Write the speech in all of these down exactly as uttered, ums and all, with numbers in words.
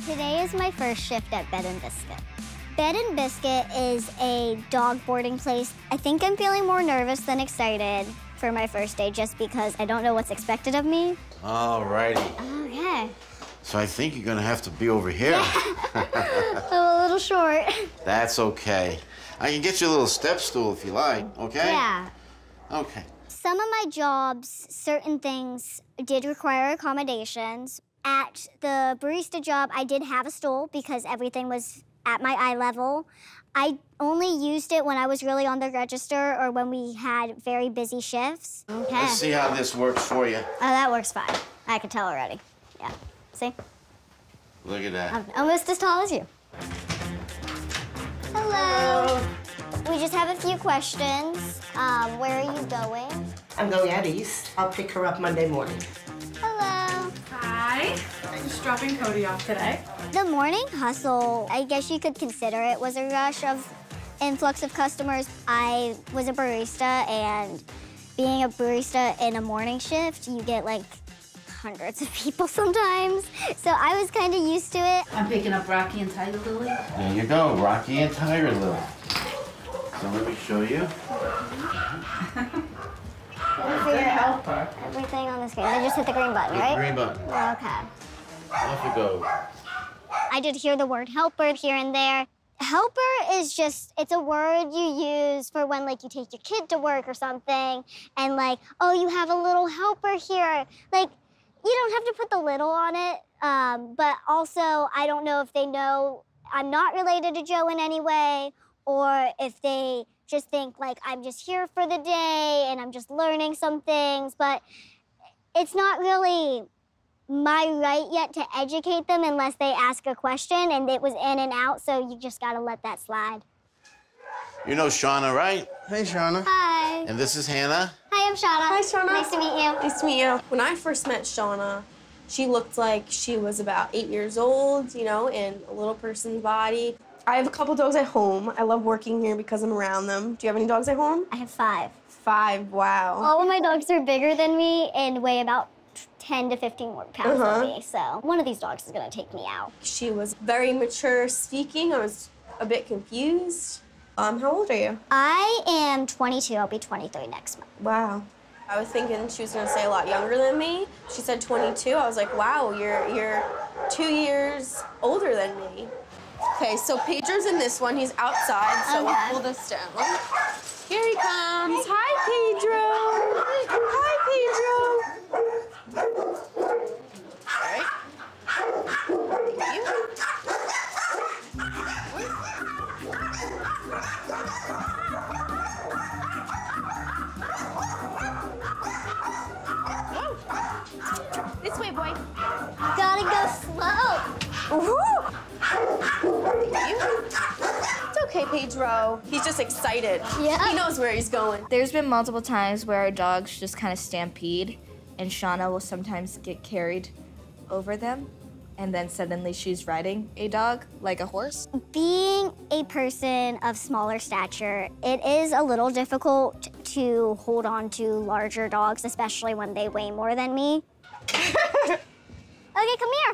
Today is my first shift at Bed and Biscuit. Bed and Biscuit is a dog boarding place. I think I'm feeling more nervous than excited for my first day just because I don't know what's expected of me. All righty. Okay. So I think you're gonna have to be over here. I'm a little short. That's okay. I can get you a little step stool if you like, okay? Yeah. Okay. Some of my jobs, certain things did require accommodations. At the barista job, I did have a stool because everything was at my eye level. I only used it when I was really on the register or when we had very busy shifts. Okay. Let's see how this works for you. Oh, that works fine. I can tell already. Yeah. See? Look at that. I'm almost as tall as you. Hello. We just have a few questions. Um, where are you going? I'm going out east. I'll pick her up Monday morning. Hello. Hi. I'm just dropping Cody off today. The morning hustle, I guess you could consider it, was a rush of influx of customers. I was a barista, and being a barista in a morning shift, you get like hundreds of people sometimes. So I was kind of used to it. I'm picking up Rocky and Tiger Lily. There you go, Rocky and Tiger Lily. So let me show you. Helper. Everything on the screen. I just hit the green button, right? Green button. Okay. Off you go. I did hear the word helper here and there. Helper is just, it's a word you use for when, like, you take your kid to work or something, and, like, oh, you have a little helper here. Like, you don't have to put the little on it, um, but also, I don't know if they know I'm not related to Joe in any way, or if they just think, like, I'm just here for the day and I'm just learning some things, but it's not really my right yet to educate them unless they ask a question, and it was in and out, so you just gotta let that slide. You know Shauna, right? Hey, Shauna. Hi. And this is Hannah. Hi, I'm Shauna. Hi, Shauna. Nice to meet you. Nice to meet you. When I first met Shauna, she looked like she was about eight years old, you know, in a little person's body. I have a couple dogs at home. I love working here because I'm around them. Do you have any dogs at home? I have five. Five, wow. All of my dogs are bigger than me and weigh about ten to fifteen more pounds Uh-huh. than me, so one of these dogs is gonna take me out. She was very mature speaking. I was a bit confused. Um, how old are you? I am twenty-two, I'll be twenty-three next month. Wow. I was thinking she was gonna say a lot younger than me. She said twenty-two. I was like, wow, you're you're two years older than me. Okay, so Pedro's in this one. He's outside, so Okay. we'll pull this down. Here he comes. Hi, Pedro. Hi, Pedro. All right. Thank you. Whoa. This way, boy. Gotta go slow. Woo! It's okay, Pedro. He's just excited. Yeah. He knows where he's going. There's been multiple times where our dogs just kind of stampede, and Shauna will sometimes get carried over them, and then suddenly she's riding a dog like a horse. Being a person of smaller stature, it is a little difficult to hold on to larger dogs, especially when they weigh more than me. Okay, come here.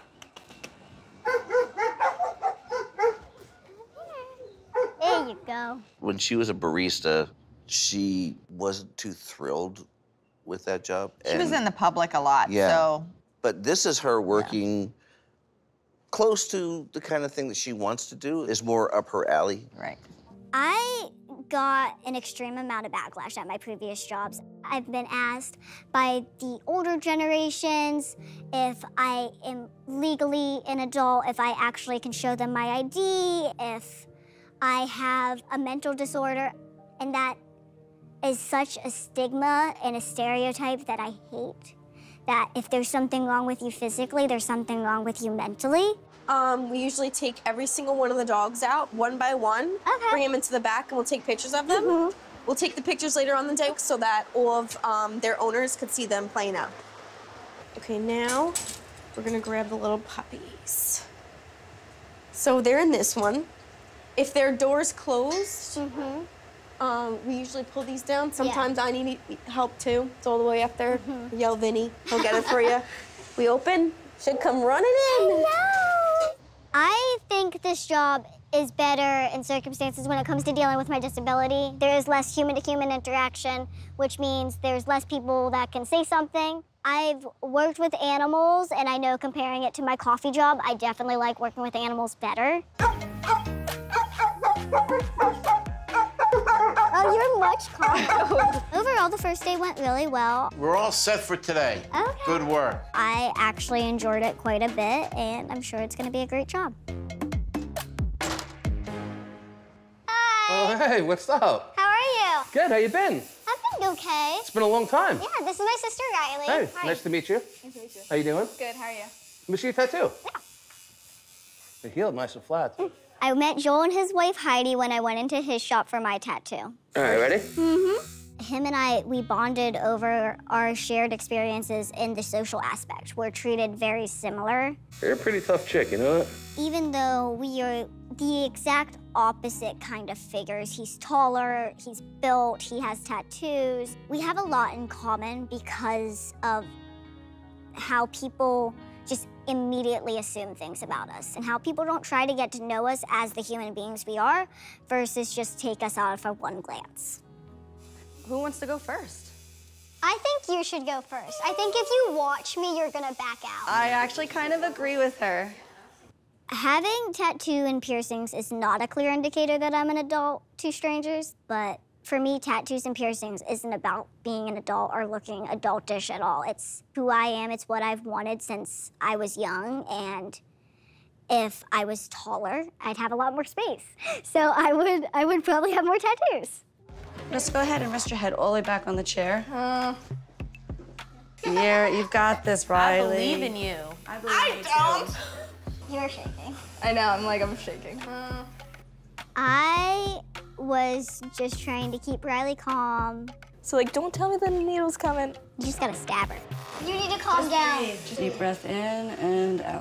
There you go. When she was a barista, she wasn't too thrilled with that job. She was in the public a lot, Yeah. so. But this is her working close to the kind of thing that she wants to do, is more up her alley. Right. I got an extreme amount of backlash at my previous jobs. I've been asked by the older generations if I am legally an adult, if I actually can show them my I D, if I have a mental disorder, and that is such a stigma and a stereotype that I hate. That if there's something wrong with you physically, there's something wrong with you mentally. Um, we usually take every single one of the dogs out, one by one, Okay. bring them into the back, and we'll take pictures of them. Mm-hmm. We'll take the pictures later on the day so that all of um, their owners could see them playing out. Okay, now we're gonna grab the little puppies. So they're in this one. If their door's closed, Mm-hmm. um, we usually pull these down. Sometimes I need help too. It's all the way up there. Mm-hmm. Yell Vinny, he'll get it for you. We open, should come running in. Hello. this job is better in circumstances when it comes to dealing with my disability. There is less human-to-human interaction, which means there's less people that can say something. I've worked with animals, and I know comparing it to my coffee job, I definitely like working with animals better. Oh, you're much calmer. Overall, the first day went really well. We're all set for today. Okay. Good work. I actually enjoyed it quite a bit, and I'm sure it's gonna be a great job. Hi. Oh, hey, what's up? How are you? Good, how you been? I've been okay. It's been a long time. Yeah, this is my sister, Rylee. Hey, Hi. nice to meet you. Nice to meet you. How you doing? Good, how are you? Let me see your tattoo. Yeah. You're healed nice and flat. I met Joel and his wife, Heidi, when I went into his shop for my tattoo. All right, ready? Mm-hmm. Him and I, we bonded over our shared experiences in the social aspect. We're treated very similar. You're a pretty tough chick, you know that? Even though we are the exact opposite kind of figures. He's taller, he's built, he has tattoos. We have a lot in common because of how people just immediately assume things about us and how people don't try to get to know us as the human beings we are versus just take us out for one glance. Who wants to go first? I think you should go first. I think if you watch me, you're gonna back out. I actually kind of agree with her. Having tattoo and piercings is not a clear indicator that I'm an adult to strangers, but for me, tattoos and piercings isn't about being an adult or looking adultish at all. It's who I am, it's what I've wanted since I was young, and if I was taller, I'd have a lot more space. So I would, I would probably have more tattoos. Just go ahead and rest your head all the way back on the chair. Uh, Yeah, you've got this, Rylee. I believe in you. I believe I in you don't. too. You're shaking. I know, I'm like, I'm shaking. Uh, I was just trying to keep Rylee calm. so like, don't tell me the needle's coming. You just gotta stab her. You need to calm down. Deep breath in and out.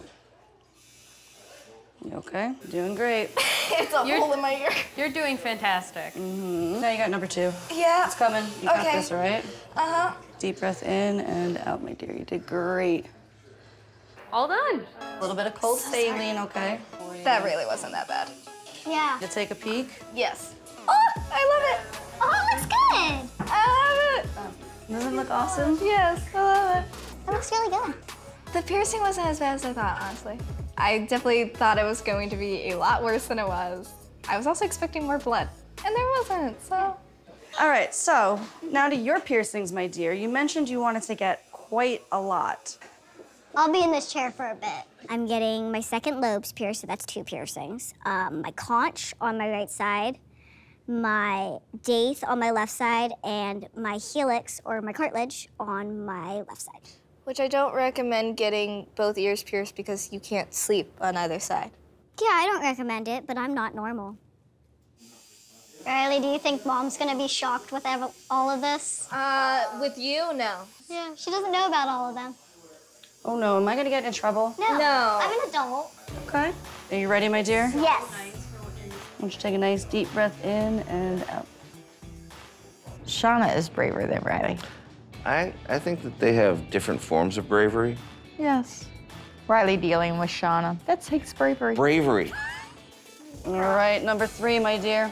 You okay? Doing great. It's a hole in my ear. You're doing fantastic. Mm-hmm. Now you got number two. Yeah. It's coming. You got Okay. this, all right? Uh-huh. Deep breath in and out, my dear. You did great. All done. A little bit of cold saline, okay? That really wasn't that bad. Yeah. You take a peek. Yes. Oh, I love it. Oh, it looks good. I love it. Doesn't it look awesome? Yes, I love it. It looks really good. The piercing wasn't as bad as I thought, honestly. I definitely thought it was going to be a lot worse than it was. I was also expecting more blood, and there wasn't, so. All right, so now to your piercings, my dear. You mentioned you wanted to get quite a lot. I'll be in this chair for a bit. I'm getting my second lobes pierced, so that's two piercings. Um, my conch on my right side, my daith on my left side, and my helix, or my cartilage, on my left side. Which I don't recommend getting both ears pierced because you can't sleep on either side. Yeah, I don't recommend it, but I'm not normal. Rylee, do you think Mom's gonna be shocked with ev- all of this? Uh, with you, no. Yeah, she doesn't know about all of them. Oh no, am I gonna get in trouble? No, No. I'm an adult. Okay. Are you ready, my dear? Yes. Why don't you take a nice deep breath in and out. Shauna is braver than Rylee. I, I think that they have different forms of bravery. Yes. Rylee dealing with Shauna. That takes bravery. Bravery. All right, number three, my dear.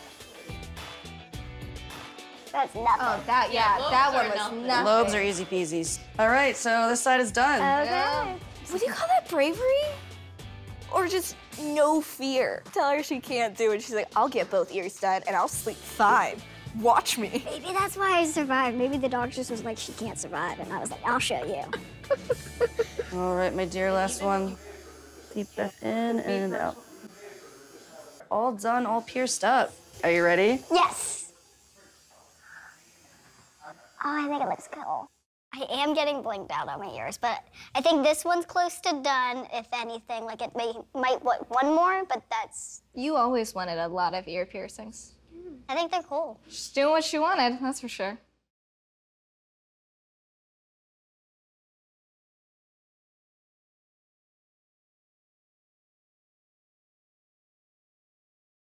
That's nothing. Oh, that, yeah, that one was nothing. Lobes are easy peasies. All right, so this side is done. Okay. Would you call that bravery? Or just no fear? Tell her she can't do it. She's like, I'll get both ears done and I'll sleep fine. Watch me. Maybe that's why I survived. Maybe the doctor just was like, she can't survive. And I was like, I'll show you. All right, my dear, last one. Deep breath in and out. All done, all pierced up. Are you ready? Yes. Oh, I think it looks cool. I am getting blinked out on my ears, but I think this one's close to done, if anything. Like, it may, might want one more, but that's... You always wanted a lot of ear piercings. I think they're cool. She's doing what she wanted, that's for sure.